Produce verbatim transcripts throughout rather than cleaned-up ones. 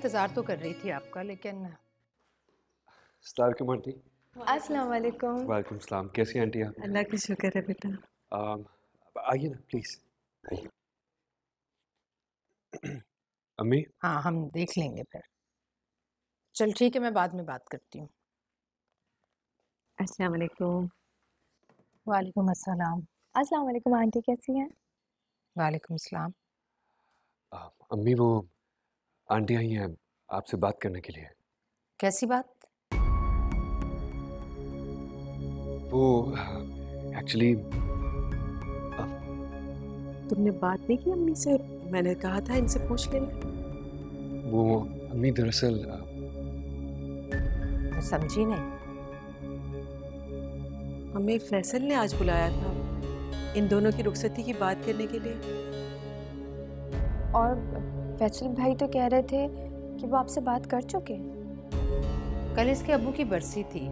इंतज़ार तो कर रही थी आपका, लेकिन अस्सलाम आंटी। अस्सलाम वालेकुम। वालेकुम सलाम। कैसी हैं आंटी आप? अल्लाह का शुक्र है बेटा। अम, आइए ना प्लीज़ आइए। अम्मी हाँ, हम देख लेंगे फिर। चल ठीक है, मैं बाद में बात करती हूँ। अस्सलाम वालेकुम। वालेकुम अस्सलाम। अस्सलाम वालेकुम आंटी, कैसी हैं? वालेकुम सलाम। अ, अम्मी वो आंटी आई हैं आपसे बात करने के लिए। कैसी बात? वो एक्चुअली तुमने बात नहीं की अम्मी से? मैंने कहा था इनसे पूछ लेना। वो अम्मी दरअसल अ, मैं समझी नहीं। हमें फैसल ने आज बुलाया था इन दोनों की रुखसती की बात करने के लिए। और फैसल भाई तो कह रहे थे कि वो आपसे बात कर चुके हैं। कल इसके अब्बू की बरसी थी।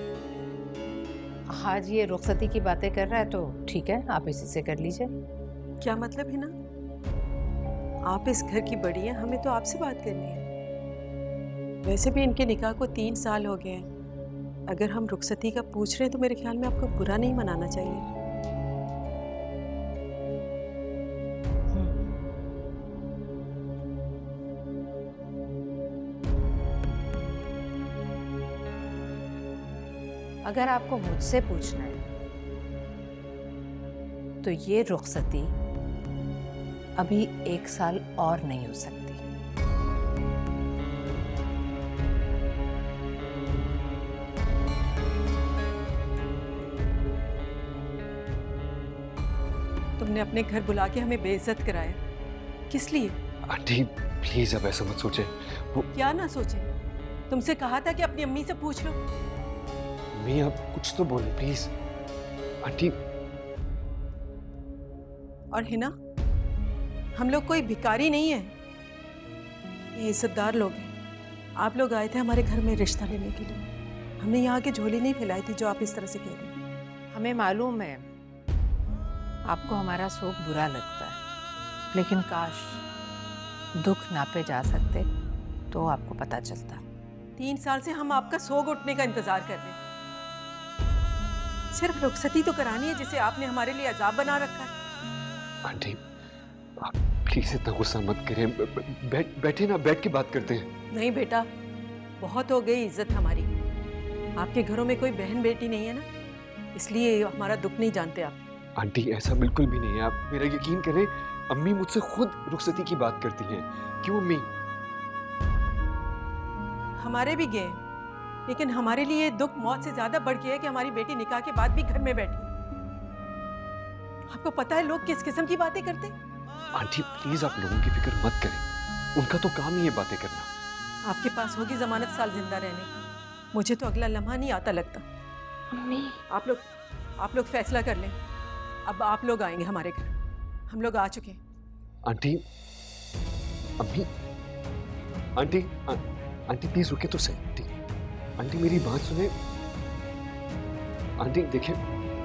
आज ये रुखसती की बातें कर रहा है तो ठीक है, आप इसी से कर लीजिए। क्या मतलब है ना? आप इस घर की बड़ी हैं, हमें तो आपसे बात करनी है। वैसे भी इनके निकाह को तीन साल हो गए हैं। अगर हम रुखसती का पूछ रहे हैं तो मेरे ख्याल में आपको बुरा नहीं मनाना चाहिए। अगर आपको मुझसे पूछना है तो ये रुखसती अभी एक साल और नहीं हो सकती। तुमने अपने घर बुला के हमें बेइज्जत कराया, किस लिए? आंटी प्लीज़ अब ऐसा मत सोचें। वो क्या ना सोचे? तुमसे कहा था कि अपनी अम्मी से पूछ लो। अम्मी आप कुछ तो बोले प्लीज़। आंटी और हिना, हम लोग कोई भिखारी नहीं है, ये इज्जतदार लोग हैं। आप लोग आए थे हमारे घर में रिश्ता लेने के लिए। हमने यहाँ के झोली नहीं फैलाई थी जो आप इस तरह से कह रही हैं। हमें मालूम है आपको हमारा शोक बुरा लगता है, लेकिन काश दुख नापे जा सकते तो आपको पता चलता। तीन साल से हम आपका सोग उठने का इंतजार कर रहे हैं। सिर्फ रुखसती तो करानी है जिसे आपने हमारे लिए अजाब बना रखा है। आंटी आप प्लीज़ इतना गुस्सा मत करें। बैठ बैठे ना, बैठ के बात करते हैं। नहीं बेटा, बहुत हो गई इज्जत हमारी। आपके घरों में कोई बहन बेटी नहीं है ना, इसलिए हमारा दुख नहीं जानते आप। आंटी ऐसा बिल्कुल भी नहीं है, आप मेरा यकीन करें। अम्मी मुझसे खुद रुखसती की बात करती हैं। क्यों अम्मी? हमारे भी गए, लेकिन हमारे लिए दुख मौत से ज्यादा बढ़ गया है कि हमारी बेटी निकाह के बाद भी घर में बैठी है। आपको पता है लोग किस किस्म की बातें करते हैं? आंटी प्लीज आप लोगों की फिक्र मत करें, उनका तो काम ही है बातें करना। आपके पास होगी जमानत साल जिंदा रहने की, मुझे तो अगला लम्हा नहीं आता लगता। अम्मी आप लोग आप लोग फैसला कर लें। अब आप लोग आएंगे हमारे घर, हम लोग आ चुके हैं। आंटी अम्मी आंटी आ, आंटी प्लीज रुके तो सही। आंटी आंटी मेरी बात सुने। आंटी देखिए,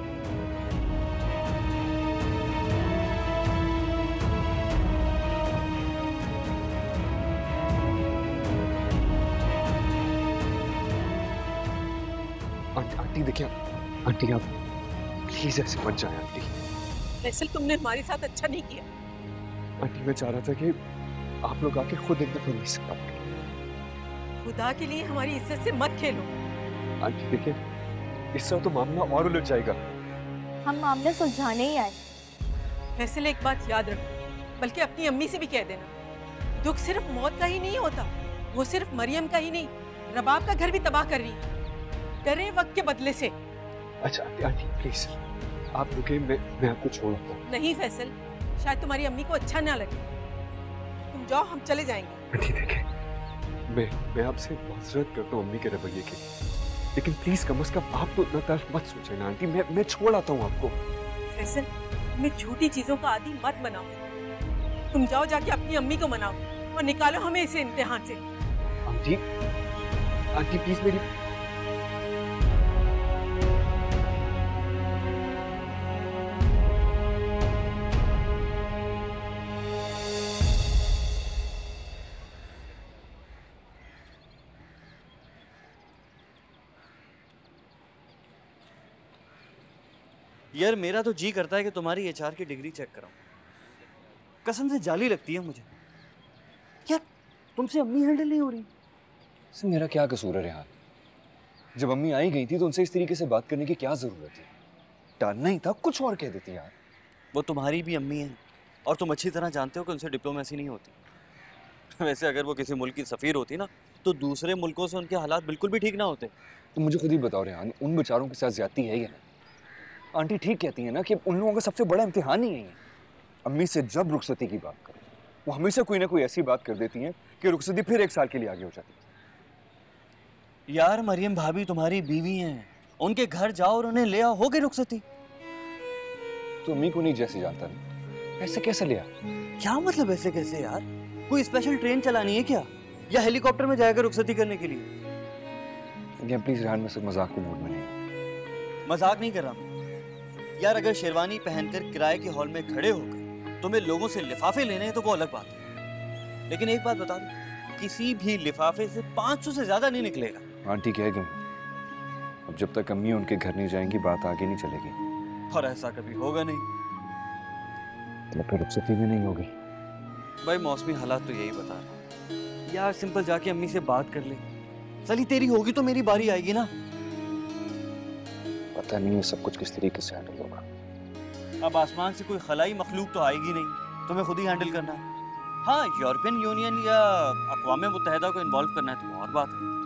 आंटी देखिए, आंटी आप प्लीज ऐसे मत जाए। आंटी फैसल, तुमने हमारे साथ अच्छा नहीं किया। आंटी मैं चाह रहा था कि आप लोग आके खुद एक दफा मुझसे बात करें। खुदा के लिए हमारी इज्जत से मत खेलो। आंटी देखिए, इस तरह तो मामला और उलझ जाएगा। हम मामला सुलझाने ही आए। फैसल, एक बात याद रखो, बल्कि अपनी अम्मी से भी कह देना, दुख सिर्फ मौत का ही नहीं होता, वो सिर्फ मरियम का ही नहीं, रबाब का घर भी तबाह कर रही है, डरे वक्त के बदले से। अच्छा आंटी, आंटी प्लीज आप रुके, मैं मैं आपको छोड़ता हूँ। नहीं फैसल, शायद तुम्हारी अम्मी को अच्छा ना लगे। तुम जाओ, हम चले जाएंगे। आंटी देखें, मैं मैं आपसे माजरत करता हूँ अम्मी के रवैये की, लेकिन प्लीज कम से कम आप तो इतना तल्ख मत सोचें ना आंटी। मैं मैं छोड़ आता हूँ आपको। फैसल, तुम्हें झूठी चीजों का आदी मत बनाओ। तुम जाओ, जाके अपनी अम्मी को मनाओ और निकालो हमें इस इम्तिहान से। आंटी आंटी प्लीज मेरी यार मेरा तो जी करता है कि तुम्हारी एचआर की डिग्री चेक कराऊं। कसम से जाली लगती है मुझे। यार तुमसे अम्मी हैंडल नहीं हो रही। इसमें मेरा क्या कसूर है रेहान? जब अम्मी आई गई थी तो उनसे इस तरीके से बात करने की क्या जरूरत थी? टालना ही था, कुछ और कह देती यार। वो तुम्हारी भी अम्मी है और तुम अच्छी तरह जानते हो कि उनसे डिप्लोमेसी नहीं होती। वैसे अगर वो किसी मुल्क की सफ़ीर होती ना तो दूसरे मुल्कों से उनके हालात बिल्कुल भी ठीक ना होते। तो मुझे खुद ही बताओ रेहान, उन बेचारों के साथ ज्यादती है या नहीं? आंटी ठीक कहती है ना कि उन लोगों का सबसे बड़ा इम्तिहान ही यही है। अम्मी से जब रुखसती की बात करो वो हमेशा कोई ना कोई ऐसी बात कर देती हैं कि रुखसती फिर एक साल के लिए आगे हो जाती है। यार मरियम भाभी तुम्हारी बीवी हैं, उनके घर जाओ और उन्हें ले आओ, हो गई रुखसती। तो अम्मी को नहीं जैसे जानता नहीं, ऐसे कैसे लिया? क्या मतलब ऐसे कैसे यार? कोई स्पेशल ट्रेन चलानी है क्या, या हेलीकॉप्टर में जाएगा रुखसती करने के लिए? अगेन प्लीज रेहान, मैं सिर्फ मजाक के मूड में नहीं। मजाक नहीं कर रहा मैं यार। अगर शेरवानी पहनकर किराए के हॉल में खड़े होकर तुम्हें लोगों से लिफाफे लेने हैं तो वो अलग बात है, लेकिन एक बात बता दूं, किसी भी लिफाफे से पाँच सौ से ज्यादा नहीं निकलेगा। आंटी कह गई, अब जब तक अम्मी उनके घर नहीं जाएंगी बात आगे नहीं चलेगी। और ऐसा कभी होगा नहीं। तो फिर रुखसती भी नहीं होगी। भाई मौसमी हालात तो यही बता रहे यार। सिंपल जाके अम्मी से बात कर ले। चली तेरी होगी तो मेरी बारी आएगी ना। पता नहीं ये सब कुछ किस तरीके से हैंडल होगा। अब आसमान से कोई खलाई मखलूक तो आएगी नहीं, तुम्हें खुद ही हैंडल करना है। हाँ यूरोपियन यूनियन या अक़वाम मुत्तहिदा को इन्वॉल्व करना है तो और बात है।